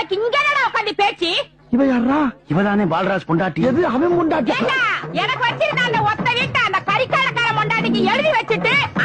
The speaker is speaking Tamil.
நாளைக்கு இங்க உட்காந்து பேச்சு. இவ யாரா? இவதானே பாலராஜ் பொண்டாட்டி. எது அவன் பொண்டாட்டி? எனக்கு வச்சிருந்த அந்த ஒத்த வீட்டை அந்த கறிக்காலக்கார பொண்டாட்டிக்கு எழுதி வச்சுட்டு